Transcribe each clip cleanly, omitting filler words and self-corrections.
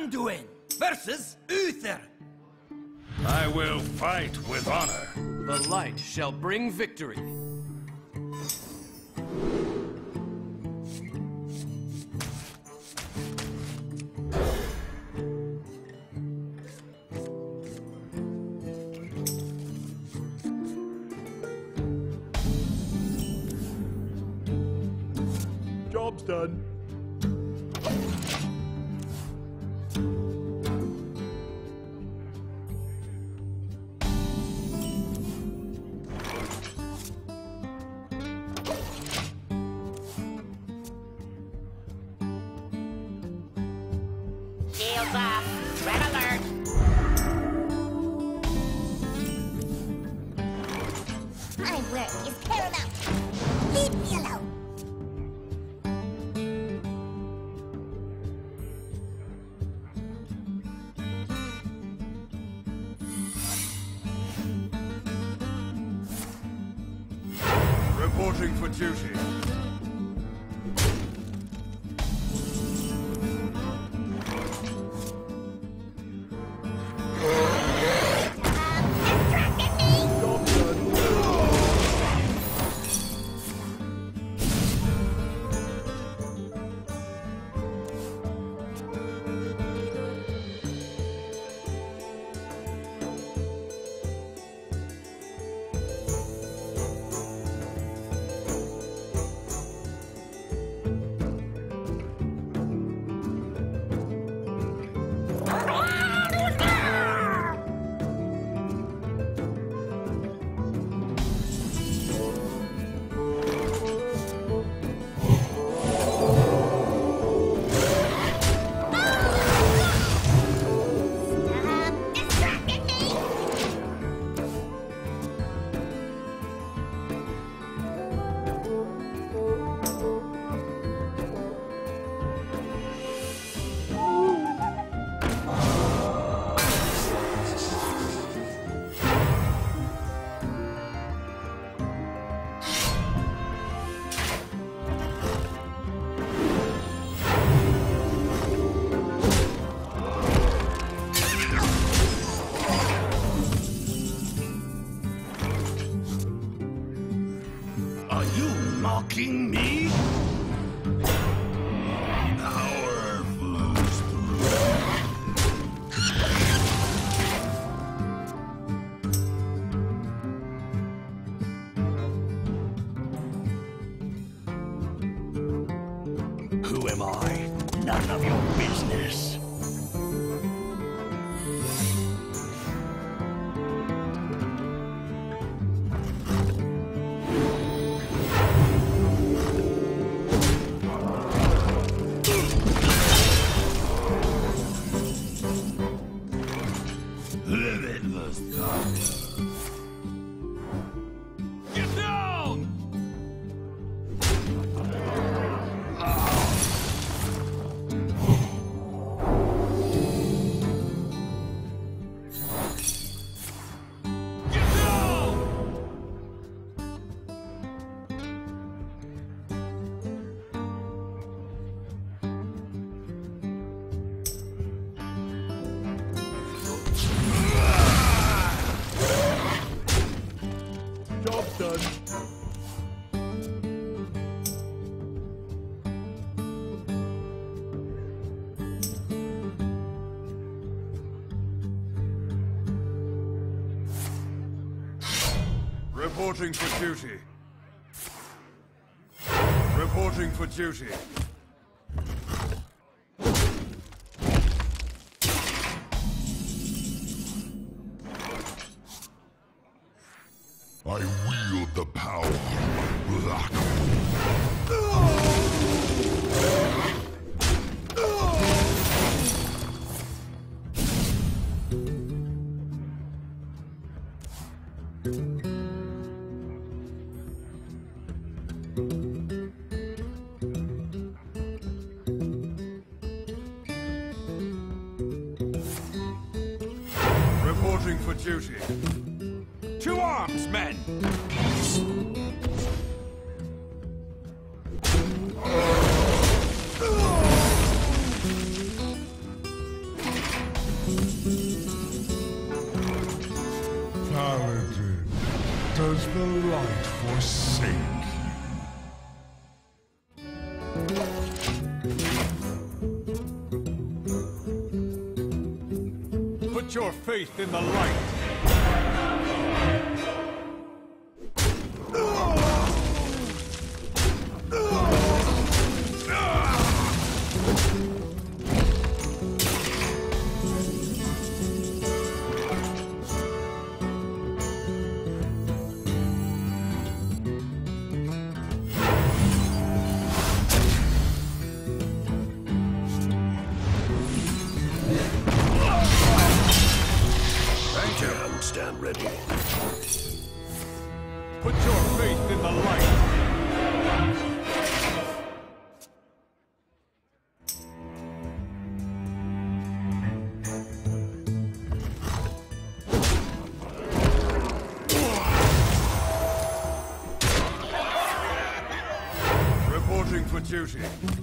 Anduin versus Uther. I will fight with honor. The light shall bring victory. Job's done. Shields up. Red alert. My work is paramount. Leave me alone. Reporting for duty. Are you mocking me? Power flows through. Who am I? None of your business. Limitless power. Get down! Get down! Job's done. Reporting for duty. Reporting for duty. I wield the power of black. Reporting for duty. To arms, men! Does the light forsake you? Put your faith in the light. Stand ready. Put your faith in the light. Reporting for duty.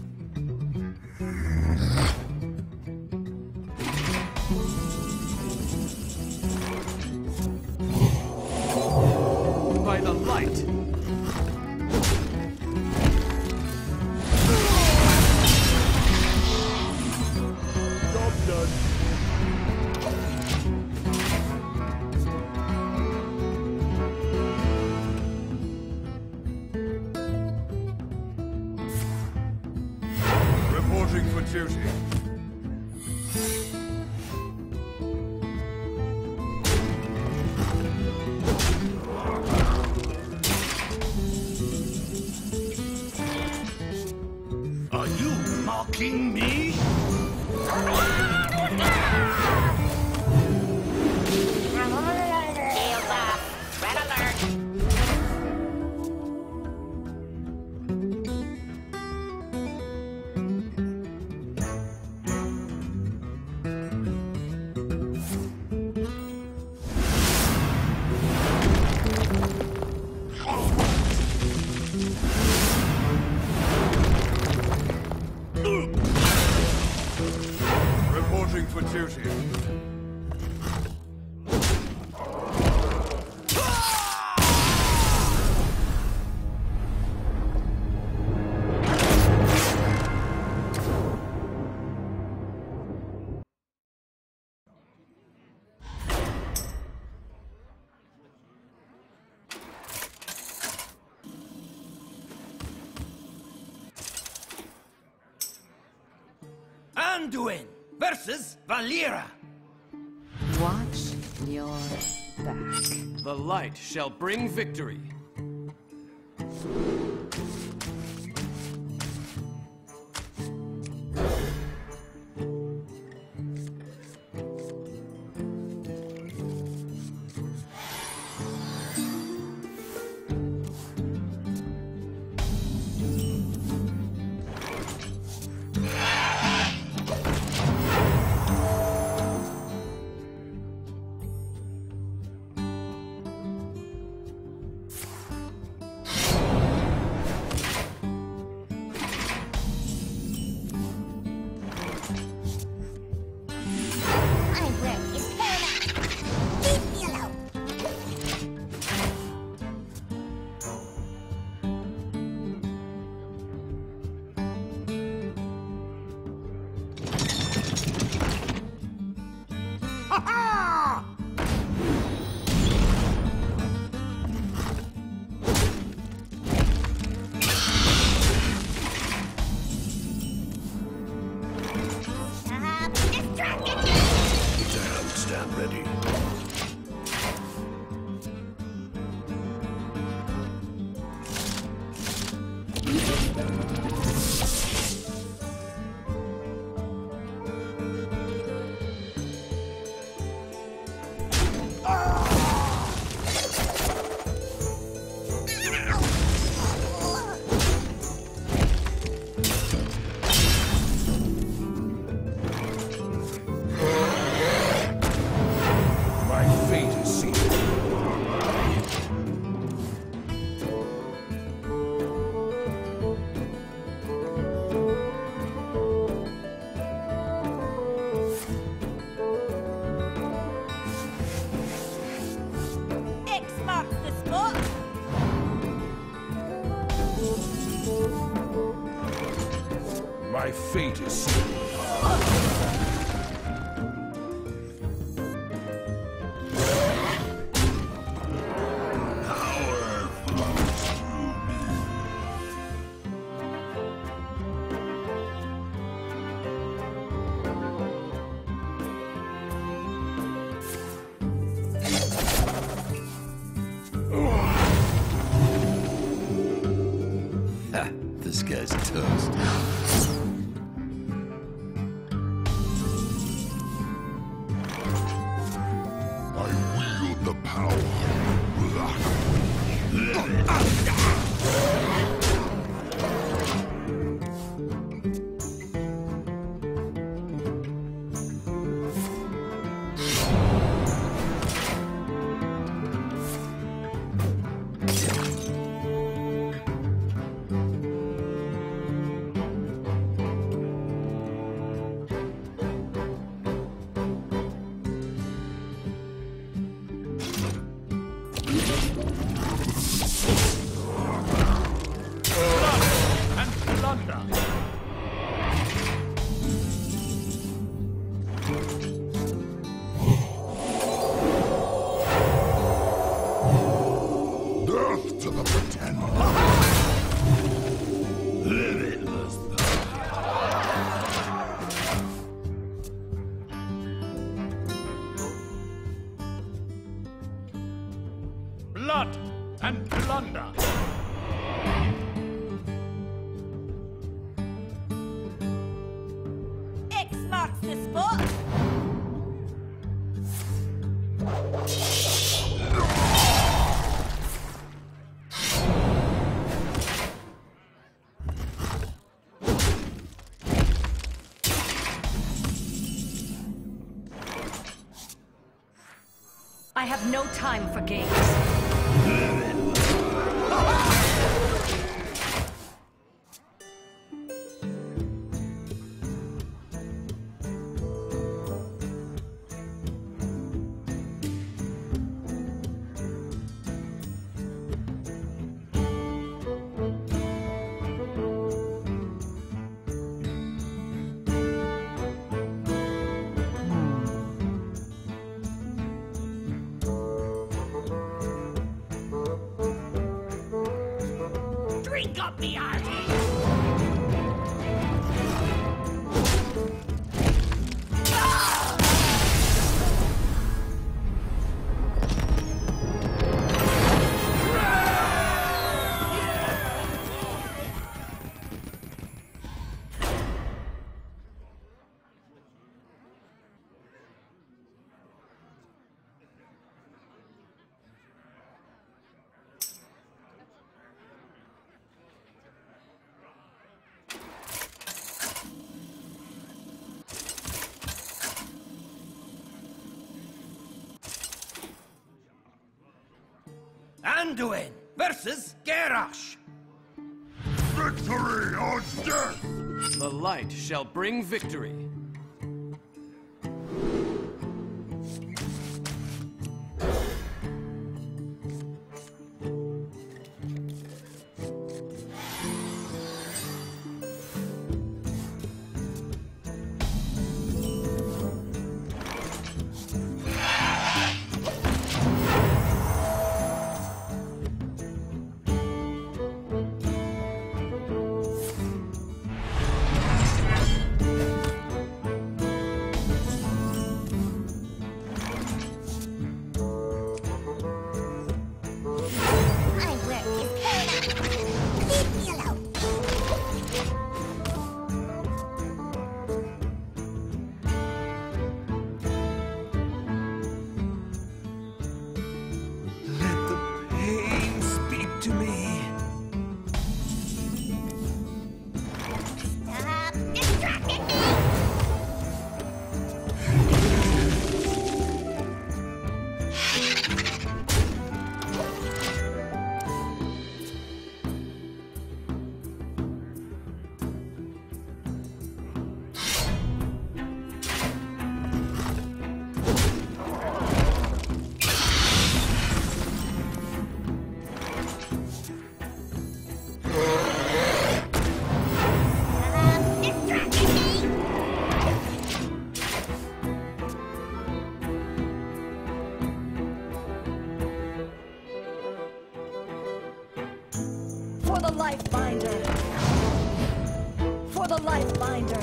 By the light. Job done. Reporting for duty. Are you mocking me? Shields up. Red alert. Reporting for duty. Anduin versus Valeera. Watch your back. The light shall bring victory. My work is paramount. Leave me alone. Stop distracting me. Stand ready. My fate is sealed. My fate is sealed. This guy's toast. I wield the power. Death to the pretender. Limitless. Blood and plunder. X marks the spot. I have no time for games. Drink up the arty. Anduin versus Garrosh. Victory or death! The light shall bring victory. For the Life Binder. For the Life Binder.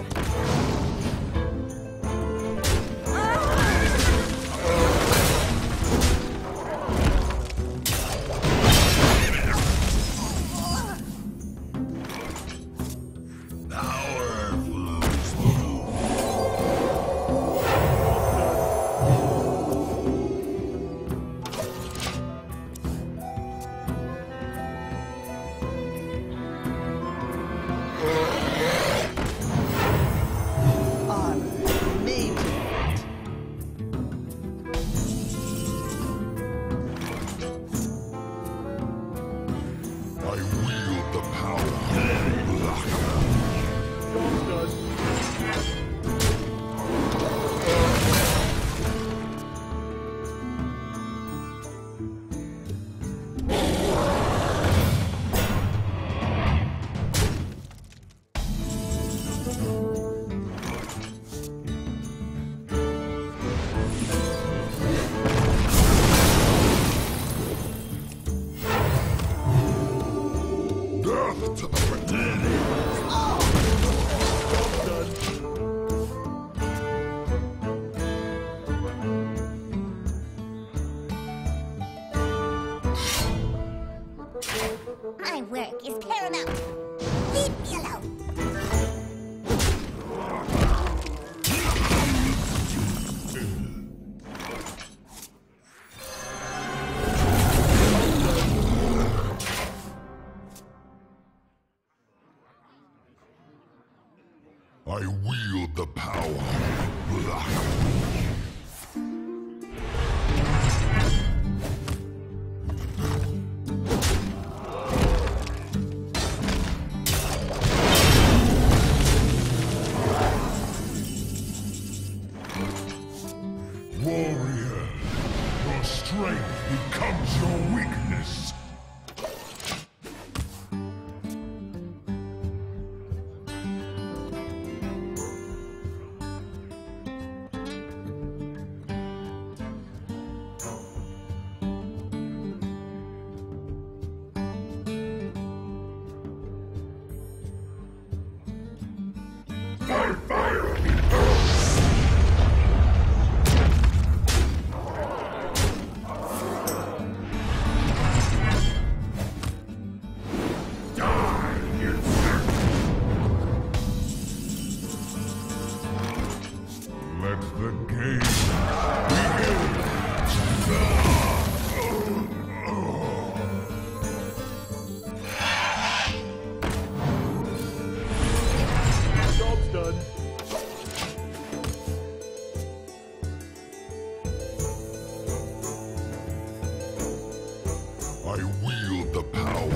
My work is paramount. Leave me alone. I wield the power. Warrior, your strength becomes your weakness. My fire burns! Die, insect! Let the game begin! Job's done. I wield the power.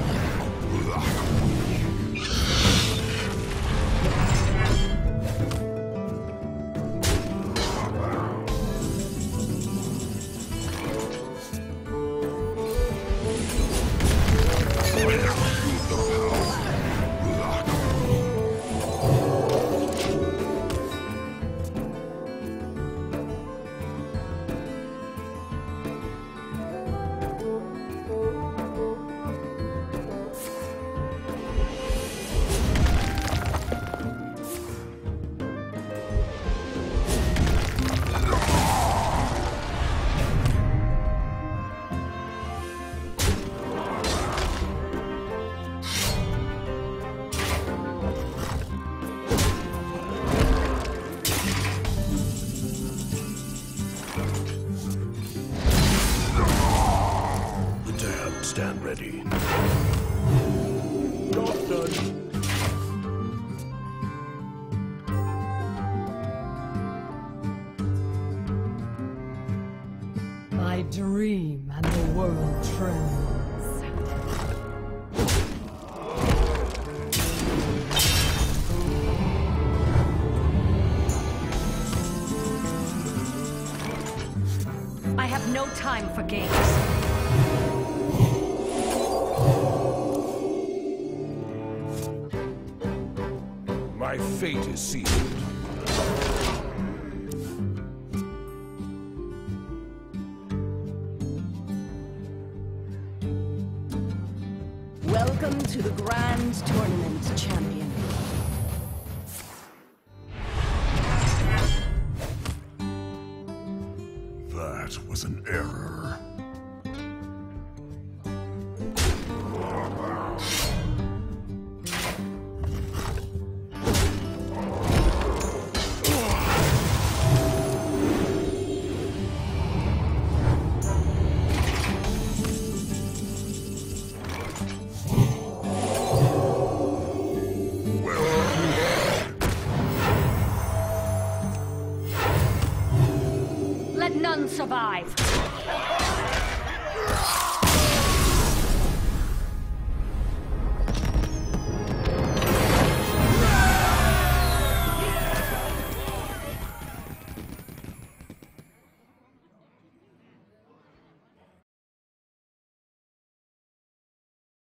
The damned stand ready. Job's done. I dream and the world trembles. I have no time for games. My fate is sealed. Welcome Welcome to the Grand Tournament, champion. That was an error. Let none survive.